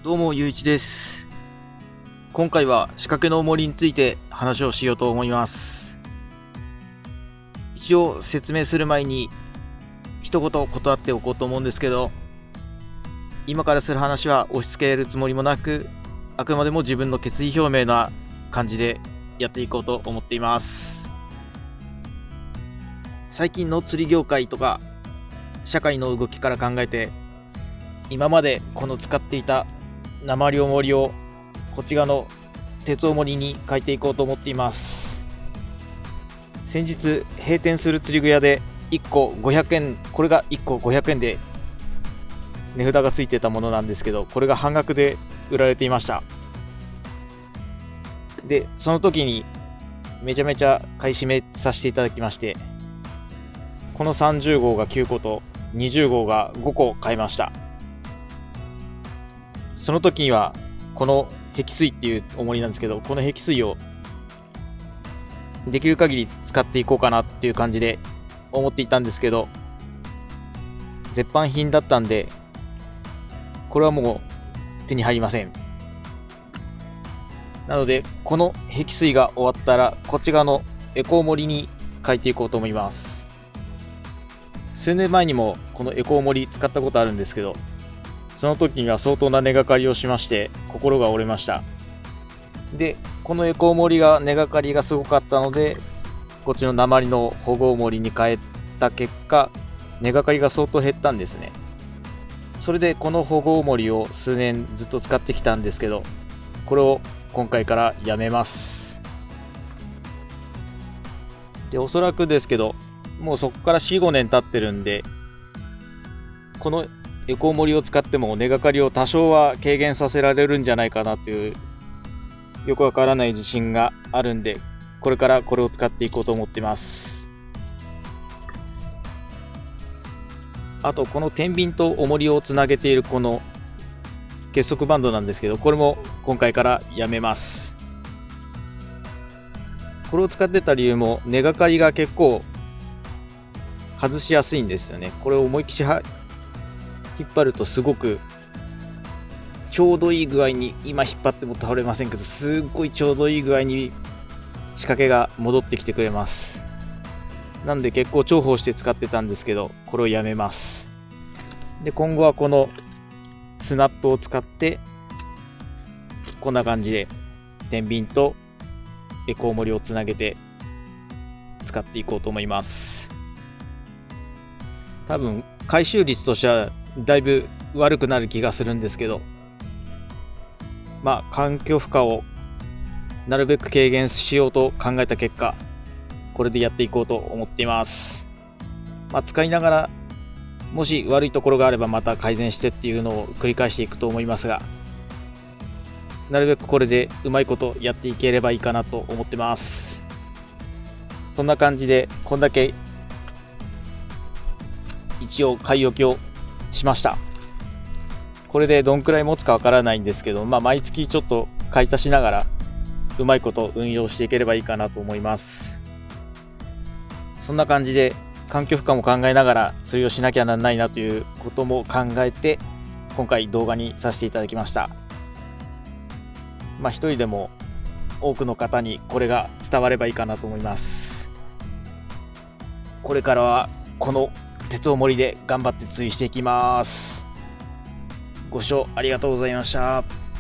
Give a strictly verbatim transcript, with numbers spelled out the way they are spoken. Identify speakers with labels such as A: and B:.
A: どうもゆういちです。今回は仕掛けの重りについて話をしようと思います。一応説明する前に一言断っておこうと思うんですけど、今からする話は押し付けるつもりもなく、あくまでも自分の決意表明な感じでやっていこうと思っています。最近の釣り業界とか社会の動きから考えて、今までこの使っていた鉛重りをこっち側の鉄重りに変えていこうと思っています。先日閉店する釣り具屋でいっこごひゃくえん、これがいっこごひゃくえんで値札がついてたものなんですけど、これが半額で売られていました。でその時にめちゃめちゃ買い占めさせていただきまして、このさんじゅう号がきゅうことにじゅう号がごこ買いました。その時にはこの壁水っていう重りなんですけど、この壁水をできる限り使っていこうかなっていう感じで思っていたんですけど、絶版品だったんでこれはもう手に入りません。なのでこの壁水が終わったらこっち側のエコ重りに変えていこうと思います。数年前にもこのエコ重り使ったことあるんですけど、その時には相当な根がかりをしまして心が折れました。でこのエコ重りが根がかりがすごかったので、こっちの鉛の保護重りに変えた結果根がかりが相当減ったんですね。それでこの保護重りを数年ずっと使ってきたんですけど、これを今回からやめます。でおそらくですけど、もうそこから よんごねん経ってるんで、このエコ重りを使っても根がかりを多少は軽減させられるんじゃないかなというよくわからない自信があるんで、これからこれを使っていこうと思ってます。あとこの天秤と重りをつなげているこの結束バンドなんですけど、これも今回からやめます。これを使ってた理由も根がかりが結構外しやすいんですよね。これを思いっきり引っ張るとすごくちょうどいい具合に、今引っ張っても倒れませんけど、すっごいちょうどいい具合に仕掛けが戻ってきてくれます。なんで結構重宝して使ってたんですけど、これをやめます。で今後はこのスナップを使ってこんな感じで天秤とエコ重りをつなげて使っていこうと思います。多分回収率としてはだいぶ悪くなる気がするんですけど、まあ環境負荷をなるべく軽減しようと考えた結果、これでやっていこうと思っています。まあ、使いながらもし悪いところがあればまた改善してっていうのを繰り返していくと思いますが、なるべくこれでうまいことやっていければいいかなと思ってます。そんな感じでこんだけ一応買い置きをしました。これでどんくらい持つかわからないんですけど、まあ、毎月ちょっと買い足しながらうまいこと運用していければいいかなと思います。そんな感じで環境負荷も考えながら釣りをしなきゃならないなということも考えて今回動画にさせていただきました。まあ一人でも多くの方にこれが伝わればいいかなと思います。これからはこの鉄重りで頑張って釣りしていきます。ご視聴ありがとうございました。